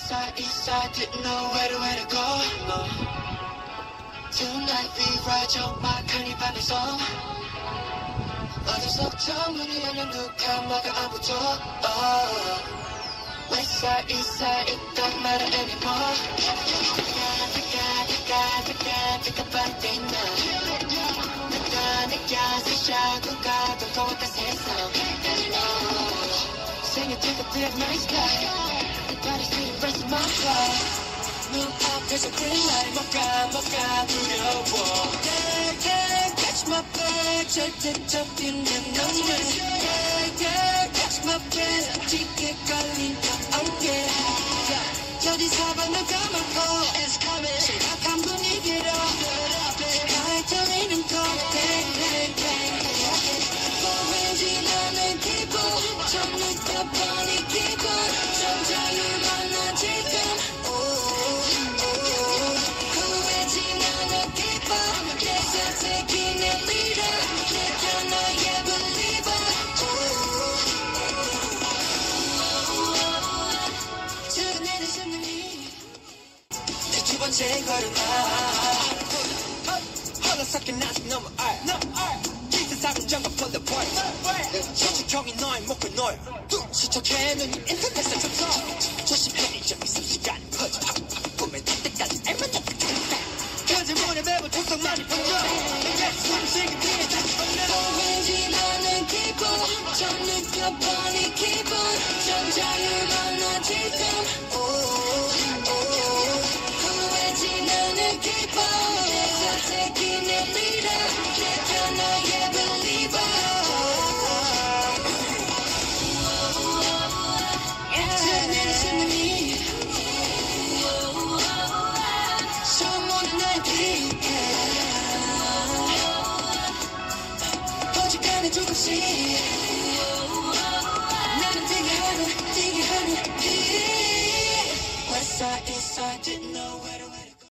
east side, didn't know where to go. No. Tonight we ride 정막한 이 밤에서 어둠속저 문이 열린 룩한 막아 아무도 West side, east side, it don't matter anymore. 내가 빨리 나 내가 느껴서 샤구가 더 더웠다 세상 Singing to the dead night sky Everybody see the rest of my life 눈앞에서 green light 뭐가 두려워 Catch my breath 절대 잡히는 너는 Catch my breath 짙게 걸린 거 어깨 저리 사방을 감았고 It's coming 심각한 분위기로 시간이 떨리는 것 보이지 않는 기분 좀 느껴버린 기분 좀 자유만한 지금 후회지 않는 기분 내가 taking it leader 내가 너의 believer 지금 심장이 내 두 번째 걸음아 섞인 아직 너무 알 기세상은 정말 for the point 현실형이 너의 목표 너야 시청해 눈이 인터넷에 접속 조심해 이 점이 습시간이 퍼져 꿈에 닿을 때까지 애만 그저 문에 매번 통성만이 번져 내가 숨쉬기 뒤에 다시 보이지 않는 기분 좀 느껴버린 기분 좀 자유만한 지금 후회지 않는 기분 내가 taking it leader 내가 너의 believer 지내는 심장이 소문은 나의 빛에 오직 안에 조금씩